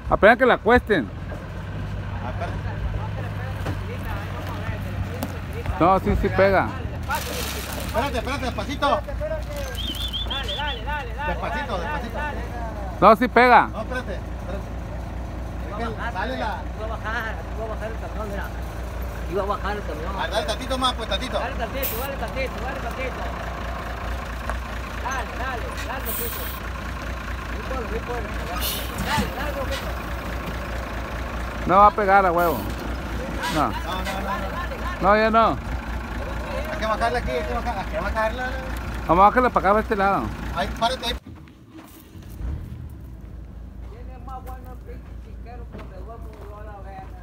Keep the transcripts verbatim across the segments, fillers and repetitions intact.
Apenas que la cuesten. No, sí, sí pega. Espérate, espérate, despacito. Dale, dale, dale, dale. Despacito, despacito. No, sí pega. No, espérate, espérate. Es que sale la... Iba a bajar, iba a bajar el camión, mira. Iba a bajar el camión. Ah, dale tantito más, pues tantito. Dale tantito, dale tantito, dale tantito. Dale, dale, dale tantito. No puedo, no puedo. Dale, dale poquito. No va a pegar a huevo. No. No, no, no. No, ya no. Hay que bajarle aquí, hay que bajarle. Hay que bajarle. Vamos a bajarle para acá, para este lado. Ahí, párate ahí. Tiene más bueno el pinche chiquero que te voy a mudar la verga.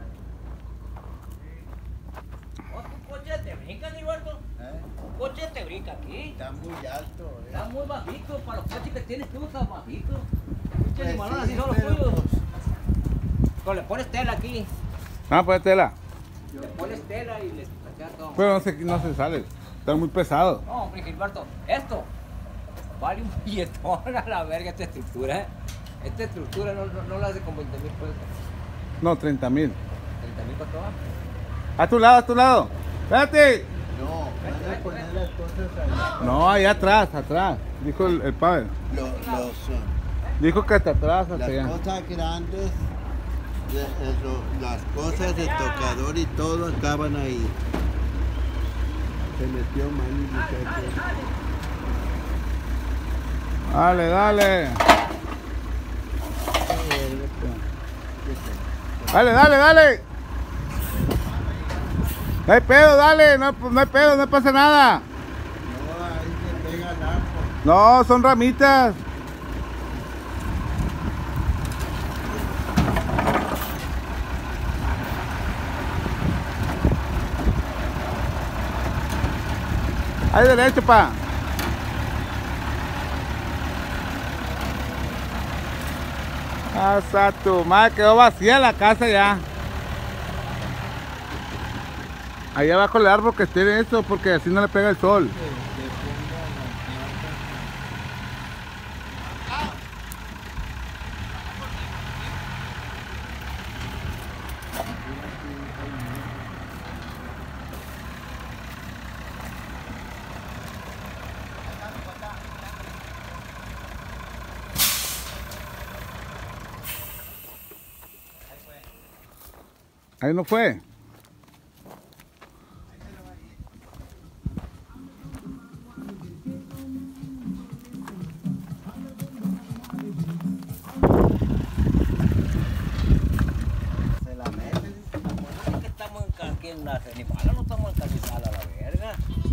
¿O tu coche te brinca, Gilberto? ¿Eh? ¿Tu coche te brinca aquí? Está muy alto, eh. Está muy bajito, para los coches que tienes tú está bajito. Pinche Pues animalón sí, así son los pero tuyos. pues, Pero le pones tela aquí. Vamos a poner tela. Le pones tela y le sacas todo. Pero no se, no se sale. Está muy pesado. No, hombre, Gilberto, esto vale un billetón a la verga esta estructura, ¿eh? Esta estructura no, no, no la hace con veinte mil pesos. No, treinta mil. treinta mil cuánto va. A tu lado, a tu lado. Espérate. no, van a poner las cosas ahí. No, allá atrás, atrás. Dijo el, el padre. Los, los, Dijo que hasta atrás, hasta las allá. cosas grandes, de- de lo- las cosas de tocador y todo acaban ahí. Se metió mal el muchacho. Dale, dale. Dale, dale, dale. No hay pedo, dale. No, no hay pedo, no pasa nada. No, ahí se pega el arco. No, son ramitas. Ahí derecho, pa. Hasta tu madre, quedó vacía la casa ya. Ahí abajo el árbol que esté eso, porque así no le pega el sol. Ahí no fue. Se la meten. Es que estamos en aquí en la animala, no estamos en Carrizal a la verga.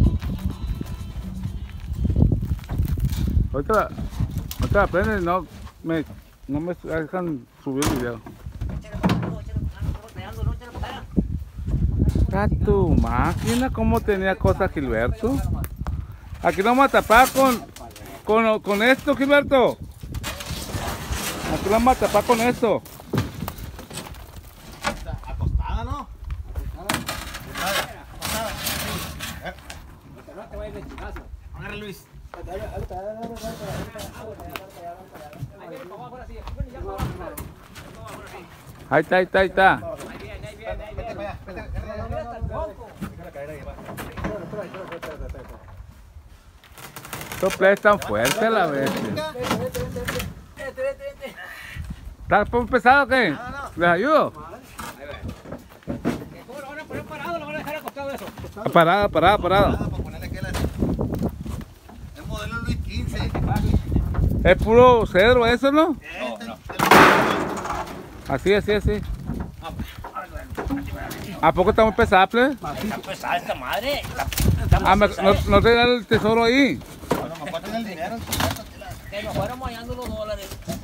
Ahorita la, ahorita la prenden, no me, no me dejan subir el video. Échale para acá, no, échale para acá, no estamos peleando, no, échale para acá. A tu máquina, cómo tenía cosas Gilberto. Aquí lo vamos a tapar con, con, con esto, Gilberto. Aquí lo vamos a tapar con esto. Acostada, ¿no? No te vayas de chinazo. Agarra Luis. Ahí viene para abajo ahora sí. Bueno, ya para abajo. Ahí está, ahí está, ahí está. Ahí viene, ahí viene, ahí viene. Vaya, vete, vete, No, mira hasta el tronco. Estos plays tan fuertes a la vez. Vete, vete, vete. ¿Está muy pesado o qué? ¿Les ayudo? ¿Cómo lo van a poner parado? ¿Lo van a dejar acostado eso? Parada, parada, parada. Nada, para ponerle aquel así. Es modelo Luis quince. Es puro cedro eso, ¿no? Este, no. Así, así, así. ¿A poco está muy pesado, plebe? Está pesada esta madre. Ah, me- no, no te da el tesoro ahí. Bueno, me cuesta el dinero. Que nos fuéramos hallando los dólares.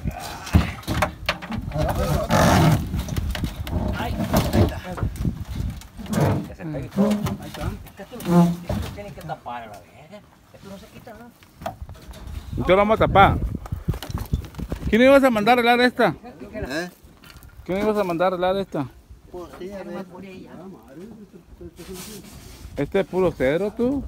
Ay, ahí está. Que se pegue todo. Ahí está. Es que esto, esto tiene que tapar a la verga. Esto no se quita, ¿no? Entonces lo vamos a tapar. ¿Quién ibas a mandar a arreglar esta? ¿Eh? ¿Quién ibas a mandar a arreglar esta? Pues sí, a ver. Este es puro cedro, tú.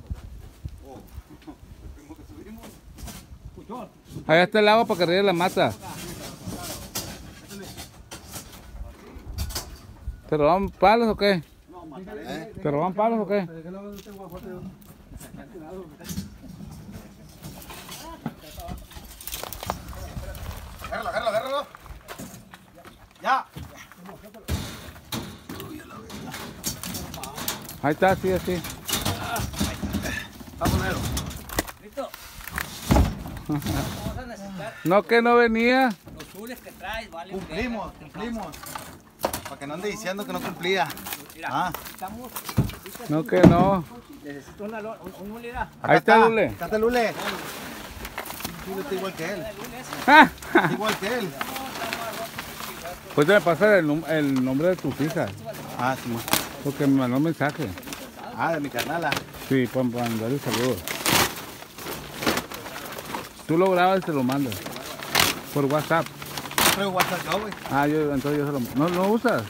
Allá está el agua para que riegue la mata. ¿Te roban palos o qué? ¿Eh? ¿Te roban palos o qué? Agárralo, agárralo, agárralo. Ya. Ahí está, así, así. Vamos, negro. ¿Listo? Vamos a necesitar No, que no venía. los zules que traes, ¿vale? Cumplimos, cumplimos. Para que no ande diciendo que no cumplía. Mira, Ah. estamos... No, que no. Necesito una, lo- un, un lule, mira. Ahí está Lule. Acá está Lule. Lule está igual que él. Lule ese. Ah, Está igual que él. pues me pasa el, num- el nombre de tus hijas. Ah, sí, ma. Porque me mandó un mensaje. Ah, de mi carnala. Sí, para mandarle saludos. Tú lo grabas y te lo mandas. Por WhatsApp. Traigo WhatsApp yo, güey. Ah, yo, entonces yo se lo ¿No lo usas?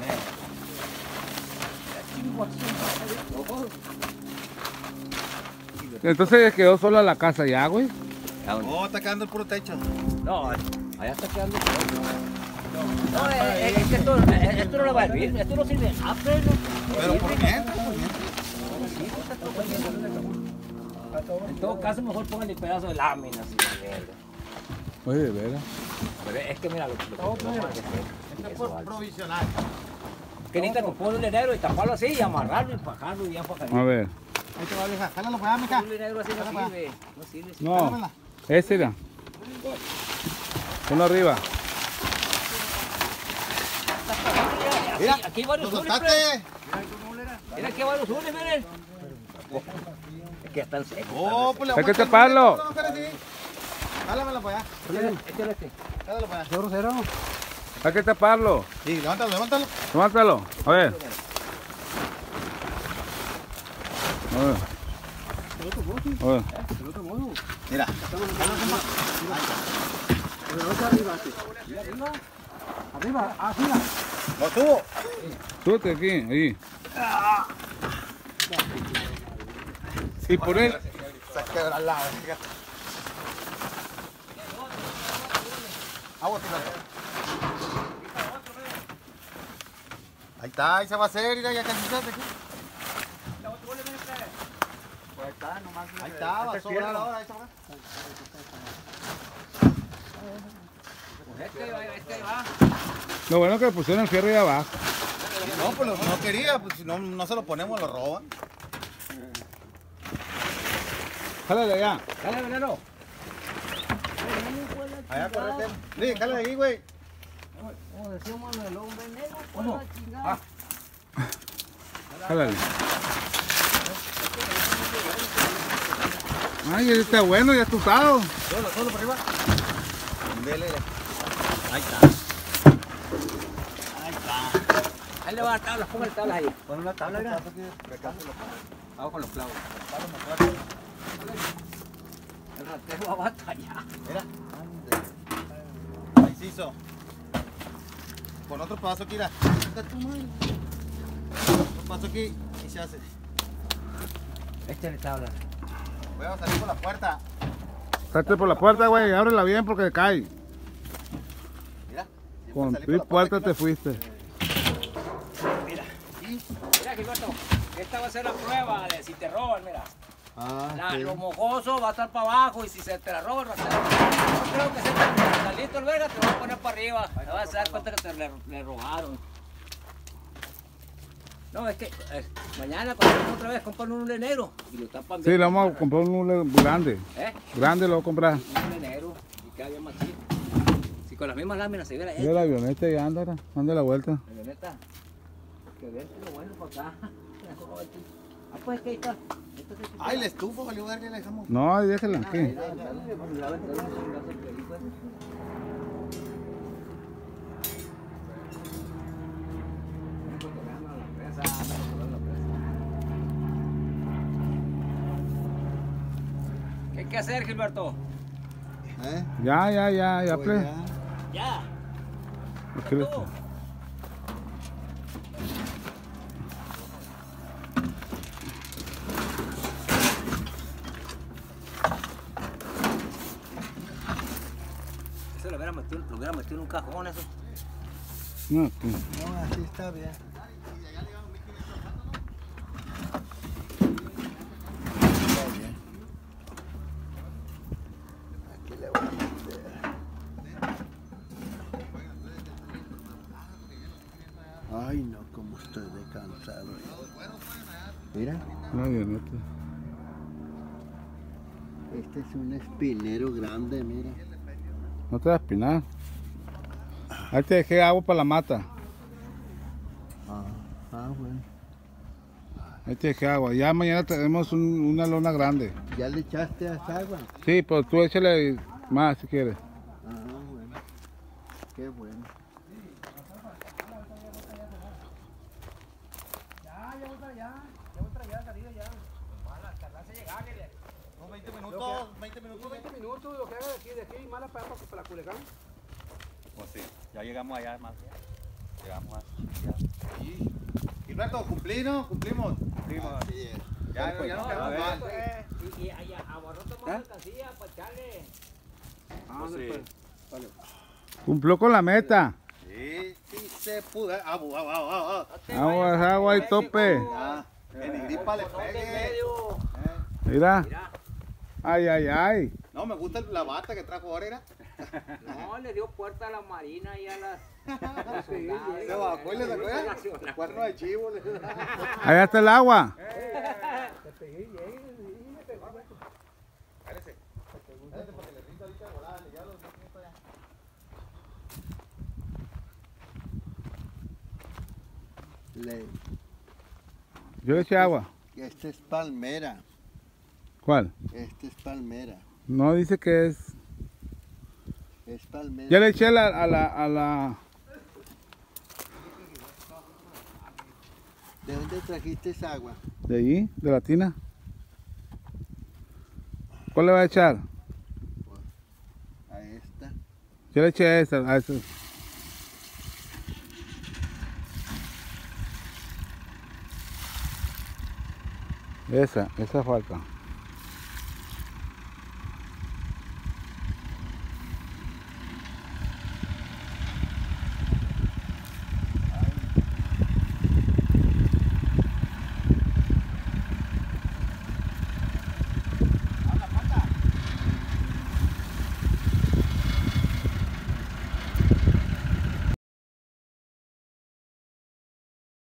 Entonces quedó sola la casa ya, güey. Oh, está quedando el puro techo. No, allá está quedando todo. No, es, es que esto, eh, esto no lo va a servir, esto no sirve. Ah, pero no. Pero por mientras, por mientras. En todo caso, mejor póngale pedazo de lámina, así de verga. Oye, de veras. Pero es que mira lo, lo que vamos a hacer. Esto es Eso, por vale. provisional. Que necesita comprar un negro y taparlo así y amarrarlo y fajarlo y ya fajarlo. A ver. Ahí te va, vieja. Jálalo para allá, mica. Un negro así no sirve. No sirve. sí. No, Jálamela. ese era. Uno arriba. Mira, Aquí, aquí hay varios lo zules, soltaste. Mira, aquí hay varios zules, miren. Es que ya están secos. Oh, pues le Hay que aguanta el taparlo. no, no, espérate, sí. Jálamela para allá. Échale este. Jálalo para allá. Hay que taparlo. Sí, levántalo, levántalo. Levántalo. A ver. A ver. A ver. Mira. No tuvo. Súbete aquí, ahí. Y poner. Se quebra al lado. fíjate. Agua, tírate. Ahí está, ahí se va a hacer, mira, ya casi se hace aquí. Ahí está, va a sobrar ahora, ahí se va. Este va, este va. Lo bueno que le pusieron el fierro ahí abajo. No, pues lo- no quería, pues si no, no se lo ponemos, lo roban. Jálale allá. Dale, veneno. Allá, correte. Sí, jale ahí, güey. Como decíamos el hombre negro, pues la chingada. Jálale. Ay, ese está bueno, ya está usado. Solo, solo por arriba. Dele. Ahí está. Ahí está. Ahí le va a dar tablas, póngale tablas ahí. Pon una tabla, mira. Hago con los clavos. El ratero va a batallar. Mira. Ahí se hizo. Con otro paso aquí, mira. Está tu madre. Otro paso aquí y se hace. Échale tablas. Voy a salir por la puerta. Salte por la puerta, güey, ábrela bien porque cae. Mira. Siempre Con salí tu por la puerta aquí, te fuiste. Mira. Y... Mira, Gilberto, esta va a ser la prueba de si te roban, mira. Ah, La- sí. Lo mojoso va a estar para abajo y si se te la roba el ratero, no creo que sea tan salito el verga, te lo va a poner para arriba. Te vas a dar cuenta que te le, le robaron. No, es que eh, mañana cuando vengan otra vez compran un hule negro y lo tapan Sí, bien. le vamos a comprar un hule grande. ¿Eh? Grande lo voy a comprar. Un hule negro y queda bien machito. Si con las mismas láminas se viera Mira hecho, la avioneta y anda, anda la vuelta. la avioneta, que vente lo bueno para acá. Ah, pues que ahí está. Esta se quitó. Ay, la estufa, valió ver que la dejamos. No, ahí déjala aquí. Ahí, dale, dale, pues, la venta, dale, chingazo, el perico ese. ¿Qué hay que hacer, Gilberto? ¿Eh? Ya, ya, ya, ya, Pues ple. ya. Ya. Aquí lo está. Eso lo hubiera metido, lo hubiera metido en un cajón eso. No, aquí. No, así está bien. le voy a meter. Ay, no, como estoy de cansado. Mira, No, Dionete. este es un espinero grande, mira. No te vas a espinar. Ahí te dejé agua para la mata. Ah, ah, bueno. Ahí te dejé agua. Ya mañana tenemos un- una lona grande. ¿Ya le echaste a esa agua? Sí, pero tú échale más si quieres. Ah, bueno. Qué bueno. Unos veinte minutos, veinte minutos. veinte minutos, lo que haga de aquí, de aquí, mala para, para, para Culiacán. Pues sí, ya llegamos allá más. Llegamos a. Sí. Gilberto, ¿cumplí, no? Cumplimos. Cumplimos. Así es. Ya, ya, ya nos quedamos mal. Y, y allá, abarrotamos mercancía para echarle. Ah, Pues sí. Vale. Cumplió con la meta. Sí, sí se pudo. Ah, ah, ah, ah, ah. Agua, agua y tope. Ah, que ni gripa le pegue. Mira. Mira, Ay, ay, ay. No, me gusta la bata que trajo ahora, era. no, le dio puerta a la marina y a las. Se bajó y le sacó ya. Cuerno de chivo. le- Allá está el agua. Le, Yo le eché agua. este es palmera. ¿Cuál? Este es palmera. No dice que es. Es palmera. Ya le eché a la, a la, a la. ¿De dónde trajiste esa agua? De allí, de la tina. ¿Cuál le va a echar? A esta. Yo le eché a esa, a esa. Esa, esa falta.